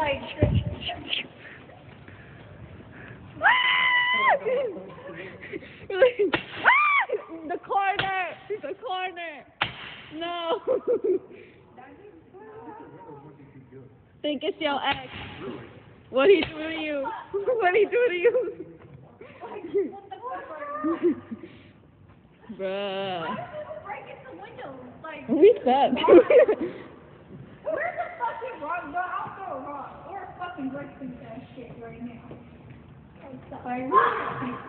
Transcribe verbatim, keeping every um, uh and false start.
like. The corner! The corner! No! Think it's your ex. What he do to you? What he do to you? Bruh. Breaking the window, like. We suck. Where's the fucking rock? Bro, I'll throw a rock or a fucking brick into that shit right now. Like,